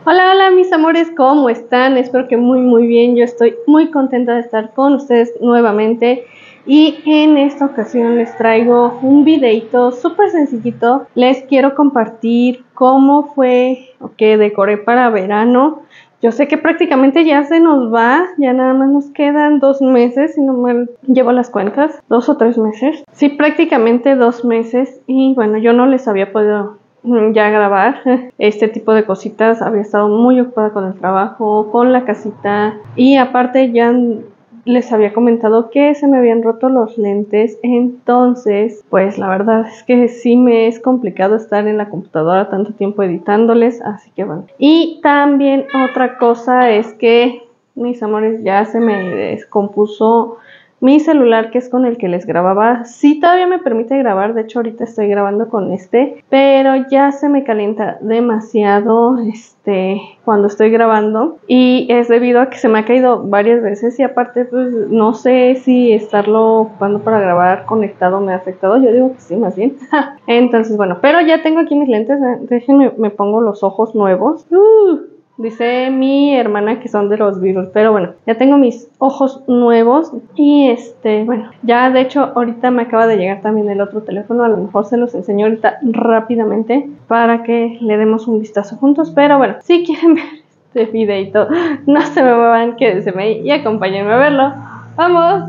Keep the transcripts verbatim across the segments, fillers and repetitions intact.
Hola, hola mis amores, ¿cómo están? Espero que muy muy bien. Yo estoy muy contenta de estar con ustedes nuevamente y en esta ocasión les traigo un videito súper sencillito. Les quiero compartir cómo fue o que decoré para verano. Yo sé que prácticamente ya se nos va, ya nada más nos quedan dos meses, si no mal llevo las cuentas, dos o tres meses. Sí, prácticamente dos meses y bueno, yo no les había podido ya grabar este tipo de cositas. Había estado muy ocupada con el trabajo, con la casita y aparte ya les había comentado que se me habían roto los lentes, entonces pues la verdad es que sí me es complicado estar en la computadora tanto tiempo editándoles, así que bueno. Y también otra cosa es que mis amores, ya se me descompuso mi celular, que es con el que les grababa. Sí, todavía me permite grabar, de hecho ahorita estoy grabando con este, pero ya se me calienta demasiado este cuando estoy grabando y es debido a que se me ha caído varias veces y aparte pues no sé si estarlo ocupando para grabar conectado me ha afectado. Yo digo que sí, más bien. Entonces bueno, pero ya tengo aquí mis lentes, déjenme, me pongo los ojos nuevos. uh. Dice mi hermana que son de los virus, pero bueno, ya tengo mis ojos nuevos y este, bueno, ya de hecho ahorita me acaba de llegar también el otro teléfono, a lo mejor se los enseño ahorita rápidamente para que le demos un vistazo juntos, pero bueno, si quieren ver este videito, no se me muevan, quédense ahí y acompáñenme a verlo. ¡Vamos!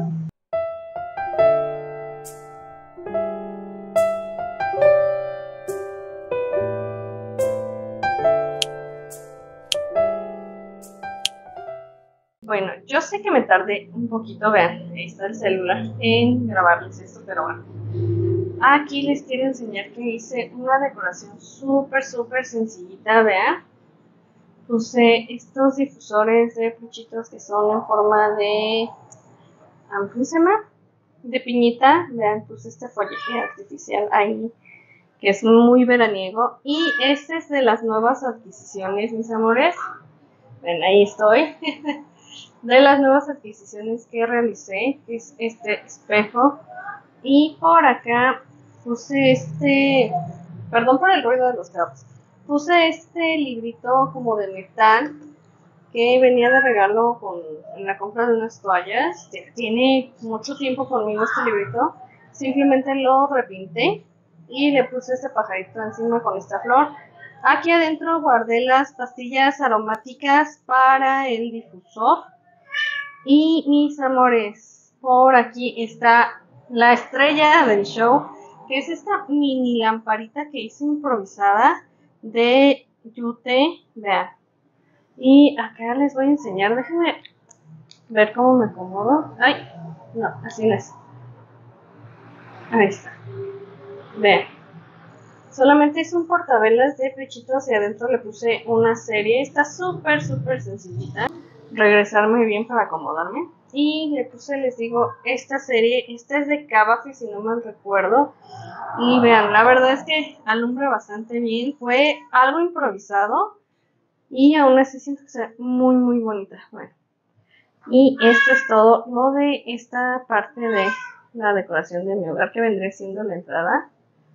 Bueno, yo sé que me tardé un poquito, vean, ahí está el celular, en grabarles esto, pero bueno. Aquí les quiero enseñar que hice una decoración súper, súper sencillita, vean. Puse estos difusores de peluchitos que son en forma de, ¿cómo se llama? De piñita, vean, puse este follaje artificial ahí, que es muy veraniego. Y este es de las nuevas adquisiciones, mis amores. Ven, ahí estoy. De las nuevas adquisiciones que realicé, que es este espejo. Y por acá puse este, perdón por el ruido de los cabos, puse este librito como de metal que venía de regalo con, en la compra de unas toallas. Tiene mucho tiempo conmigo este librito, simplemente lo repinté y le puse este pajarito encima con esta flor. Aquí adentro guardé las pastillas aromáticas para el difusor. Y mis amores, por aquí está la estrella del show, que es esta mini lamparita que hice improvisada de yute, vean. Y acá les voy a enseñar, déjenme ver cómo me acomodo. Ay, no, así no es. Ahí está, vean. Solamente es un portavelas de pechitos y adentro le puse una serie. Está súper, súper sencillita. Regresarme bien para acomodarme. Y le puse, les digo, esta serie. Esta es de Cavafi, si no mal recuerdo. Y vean, la verdad es que alumbra bastante bien. Fue algo improvisado. Y aún así siento que se ve muy, muy bonita. Bueno. Y esto es todo lo de esta parte de la decoración de mi hogar, que vendría siendo la entrada.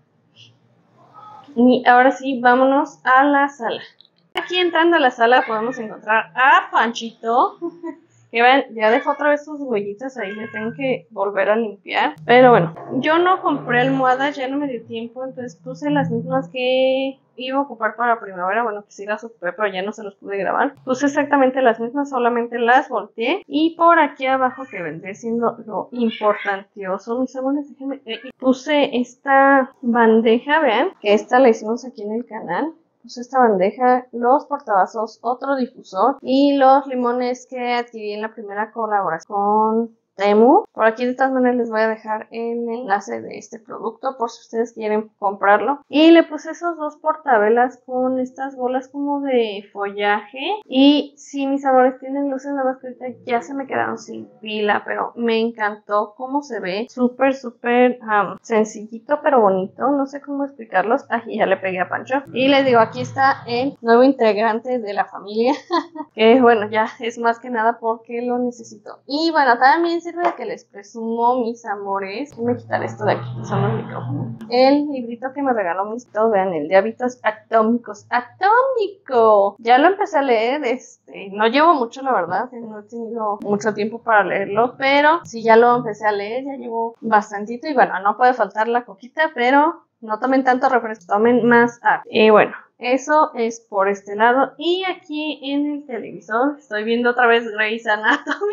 Y ahora sí, vámonos a la sala. Aquí entrando a la sala podemos encontrar a Panchito, que ven, ya dejó otra vez sus huellitas ahí, le tengo que volver a limpiar. Pero bueno, yo no compré almohadas, ya no me dio tiempo, entonces puse las mismas que iba a ocupar para primavera. Bueno, que sí las ocupé, pero ya no se los pude grabar. Puse exactamente las mismas, solamente las volteé. Y por aquí abajo, que vendría siendo lo importantioso, mis amores, déjenme, eh, puse esta bandeja, vean, que esta la hicimos aquí en el canal. Puse esta bandeja, los portavasos, otro difusor y los limones que adquirí en la primera colaboración con Temu. Por aquí de todas maneras les voy a dejar el enlace de este producto por si ustedes quieren comprarlo. Y le puse esos dos portavelas con estas bolas como de follaje. Y sí, mis amores, tienen luces, nada más que ahorita ya se me quedaron sin pila, pero me encantó cómo se ve. Súper, súper um, sencillito, pero bonito. No sé cómo explicarlos. Aquí ya le pegué a Pancho. Y les digo, aquí está el nuevo integrante de la familia. Que bueno, ya es más que nada porque lo necesito. Y bueno, también se sirve de que les presumo, mis amores. Voy a quitar esto de aquí, que son los micrófonos. El librito que me regaló mis todos, vean, el de hábitos atómicos. ¡Atómico! Ya lo empecé a leer, este, no llevo mucho, la verdad, no he tenido mucho tiempo para leerlo, pero sí ya lo empecé a leer, ya llevo bastantito y bueno, no puede faltar la coquita, pero no tomen tanto refresco, tomen más agua. Y bueno, eso es por este lado. Y aquí en el televisor estoy viendo otra vez Grey's Anatomy.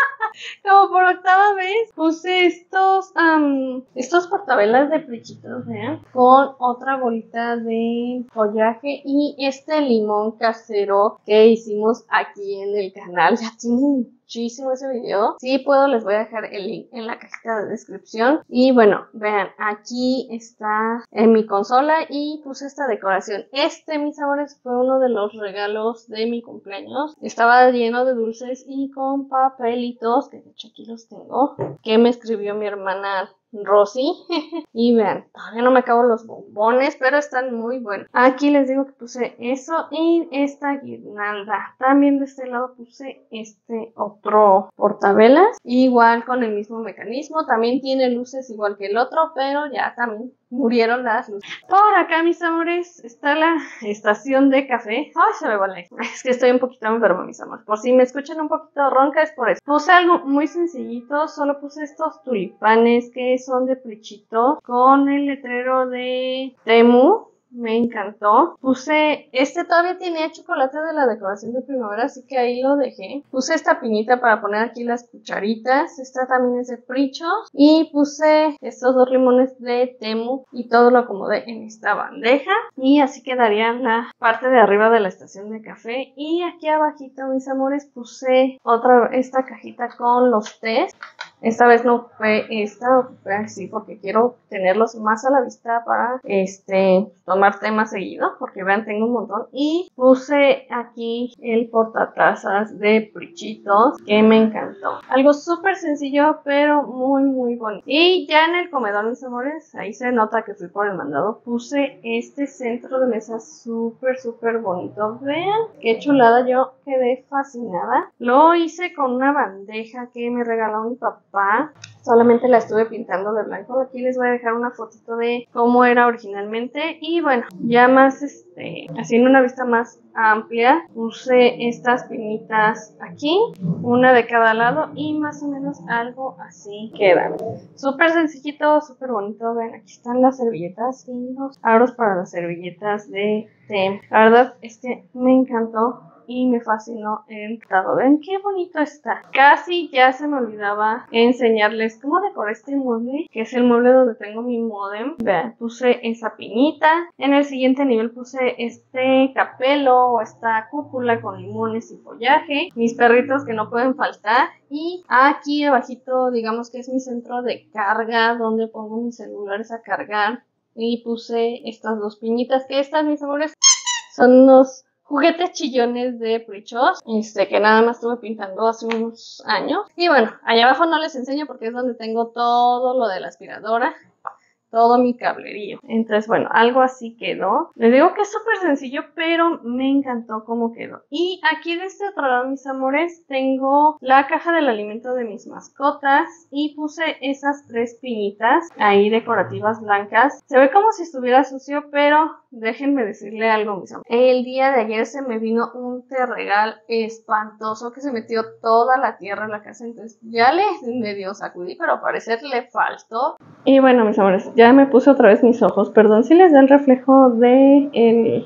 Como por octava vez puse estos um, estos portavelas de plichitos, vean, con otra bolita de follaje y este limón casero que hicimos aquí en el canal. Ya tiene muchísimo ese video. Si puedo, les voy a dejar el link en la cajita de descripción. Y bueno, vean, aquí está en mi consola y puse esta decoración. Este, mis amores, fue uno de los regalos de mi cumpleaños. Estaba lleno de dulces y con papelitos, que de hecho aquí los tengo, que me escribió mi hermana Rosy. Y vean, todavía no me acabo los bombones, pero están muy buenos. Aquí les digo que puse eso y esta guirnalda. También de este lado puse este otro portavelas, igual con el mismo mecanismo. También tiene luces igual que el otro, pero ya también murieron las luces. Por acá, mis amores, está la estación de café. Ay, se me va la... Es que estoy un poquito enferma, mis amores. Por si me escuchan un poquito ronca, es por eso. Puse algo muy sencillito. Solo puse estos tulipanes que son de plichito con el letrero de Temu. Me encantó. Puse, este todavía tenía chocolate de la decoración de primavera, así que ahí lo dejé. Puse esta piñita para poner aquí las cucharitas. Esta también es de Prichos. Y puse estos dos limones de Temu y todo lo acomodé en esta bandeja. Y así quedaría la parte de arriba de la estación de café. Y aquí abajito, mis amores, puse otra, esta cajita con los tés. Esta vez no fue esta, fue así porque quiero tenerlos más a la vista para este tomar té más seguido, porque vean, tengo un montón. Y puse aquí el portatazas de Prichitos, que me encantó. Algo súper sencillo, pero muy muy bonito. Y ya en el comedor, mis amores, ahí se nota que fui por el mandado, puse este centro de mesa súper súper bonito. Vean qué chulada, yo quedé fascinada. Lo hice con una bandeja que me regaló mi papá. Solamente la estuve pintando de blanco. Aquí les voy a dejar una fotito de cómo era originalmente. Y bueno, ya más este, haciendo una vista más amplia, puse estas pinitas aquí, una de cada lado, y más o menos algo así quedan. Súper sencillito, súper bonito. Ven, aquí están las servilletas y los aros para las servilletas de té. La verdad es que me encantó y me fascinó el resultado. Ven qué bonito está. Casi ya se me olvidaba enseñarles cómo decoré este mueble, que es el mueble donde tengo mi modem. Vean, puse esa piñita. En el siguiente nivel puse este capelo o esta cúpula con limones y follaje. Mis perritos que no pueden faltar. Y aquí abajito, digamos que es mi centro de carga, donde pongo mis celulares a cargar. Y puse estas dos piñitas, que estas, mis amores, son unos juguetes chillones de Prichos, este, que nada más estuve pintando hace unos años. Y bueno, allá abajo no les enseño porque es donde tengo todo lo de la aspiradora, todo mi cablerío. Entonces, bueno, algo así quedó. Les digo que es súper sencillo, pero me encantó cómo quedó. Y aquí de este otro lado, mis amores, tengo la caja del alimento de mis mascotas y puse esas tres piñitas ahí decorativas blancas. Se ve como si estuviera sucio, pero déjenme decirle algo, mis amores. El día de ayer se me vino un terregal espantoso que se metió toda la tierra en la casa. Entonces ya le medio sacudí, pero al parecer le faltó. Y bueno, mis amores, ya me puse otra vez mis ojos. Perdón si les da el reflejo de, el,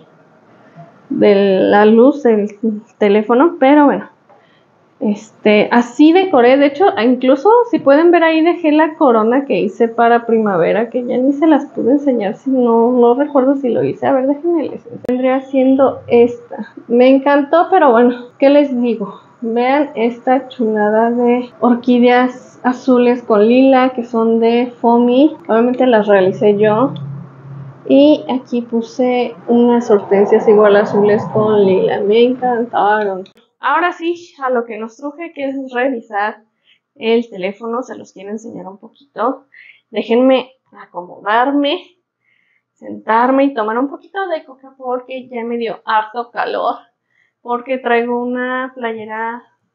de la luz del teléfono, pero bueno. Este, así decoré. De hecho, incluso si pueden ver ahí dejé la corona que hice para primavera, que ya ni se las pude enseñar, si no, no recuerdo si lo hice. A ver, déjenme les enseño. Vendría siendo esta. Me encantó, pero bueno, ¿qué les digo? Vean esta chulada de orquídeas azules con lila que son de Foamy. Obviamente las realicé yo. Y aquí puse unas hortensias igual azules con lila. Me encantaron. Ahora sí, a lo que nos truje, que es revisar el teléfono. Se los quiero enseñar un poquito. Déjenme acomodarme, sentarme y tomar un poquito de coca porque ya me dio harto calor. Porque traigo una playera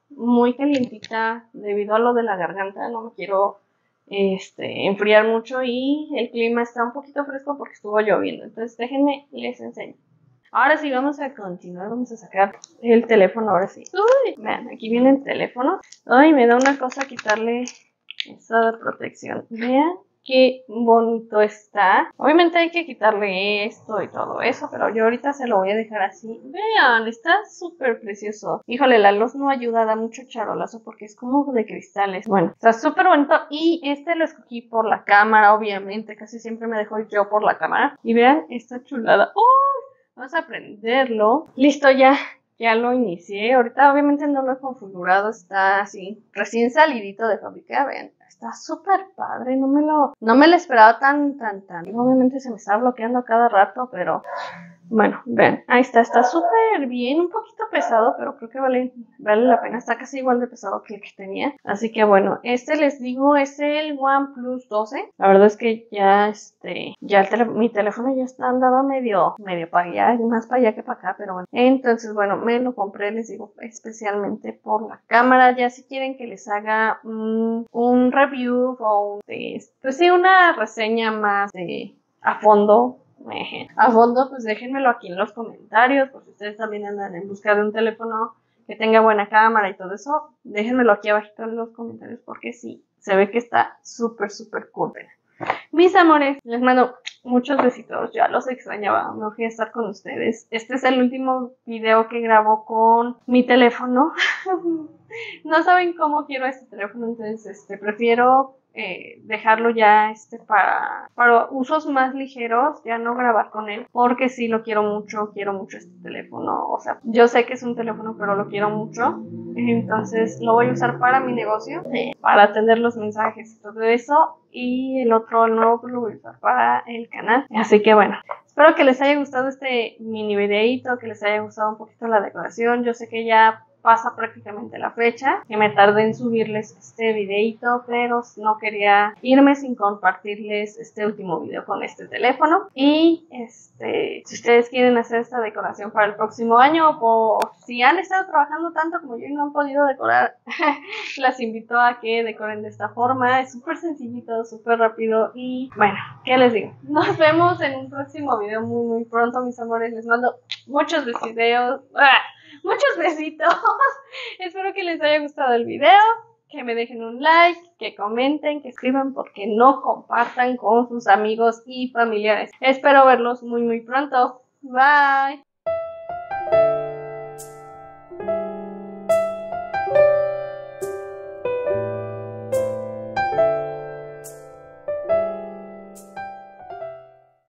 muy calientita debido a lo de la garganta, no me quiero este, enfriar mucho y el clima está un poquito fresco porque estuvo lloviendo. Entonces déjenme, les enseño. Ahora sí, vamos a continuar, vamos a sacar el teléfono, ahora sí. Uy, vean, aquí viene el teléfono. Ay, me da una cosa quitarle esa protección. Vean qué bonito está. Obviamente hay que quitarle esto y todo eso, pero yo ahorita se lo voy a dejar así. Vean, está súper precioso. Híjole, la luz no ayuda, da mucho charolazo porque es como de cristales. Bueno, está súper bonito y este lo escogí por la cámara, obviamente. Casi siempre me dejo yo por la cámara. Y vean esta chulada. ¡Oh! Vamos a prenderlo. Listo, ya. Ya lo inicié. Ahorita obviamente no lo he configurado. Está así, recién salidito de fábrica. Vean, está súper padre. No me lo, no me lo esperaba tan, tan, tan. Obviamente se me está bloqueando cada rato, pero bueno, vean, ahí está, está súper bien, un poquito pesado, pero creo que vale, vale la pena, está casi igual de pesado que el que tenía. Así que bueno, este les digo es el OnePlus doce. La verdad es que ya este, ya el tele, mi teléfono ya está, andaba medio, medio para allá, más para allá que para acá, pero bueno. Entonces, bueno, me lo compré, les digo, especialmente por la cámara. Ya si quieren que les haga um, un review o un, pues sí, una reseña más de a fondo. A fondo, pues déjenmelo aquí en los comentarios, porque ustedes también andan en busca de un teléfono que tenga buena cámara y todo eso. Déjenmelo aquí abajito en los comentarios, porque sí, se ve que está súper, súper cool. Mis amores, les mando muchos besitos, ya los extrañaba, me voy a estar con ustedes. Este es el último video que grabo con mi teléfono. No saben cómo quiero este teléfono, entonces este, prefiero eh, dejarlo ya este para, para usos más ligeros, ya no grabar con él, porque sí lo quiero mucho, quiero mucho este teléfono. O sea, yo sé que es un teléfono, pero lo quiero mucho. Entonces lo voy a usar para mi negocio, eh, para atender los mensajes y todo eso. Y el otro, el nuevo, pues lo voy a usar para el canal. Así que bueno, espero que les haya gustado este mini videito, que les haya gustado un poquito la decoración. Yo sé que ya pasa prácticamente la fecha, que me tardé en subirles este videito, pero no quería irme sin compartirles este último video con este teléfono. Y este, si ustedes quieren hacer esta decoración para el próximo año, o si han estado trabajando tanto como yo y no han podido decorar, las invito a que decoren de esta forma. Es súper sencillito, súper rápido y bueno, ¿qué les digo? Nos vemos en un próximo video muy muy pronto, mis amores. Les mando muchos besitos. ¡Ah! Muchos besitos. Espero que les haya gustado el video, que me dejen un like, que comenten, que escriban, porque no compartan con sus amigos y familiares. Espero verlos muy muy pronto. Bye.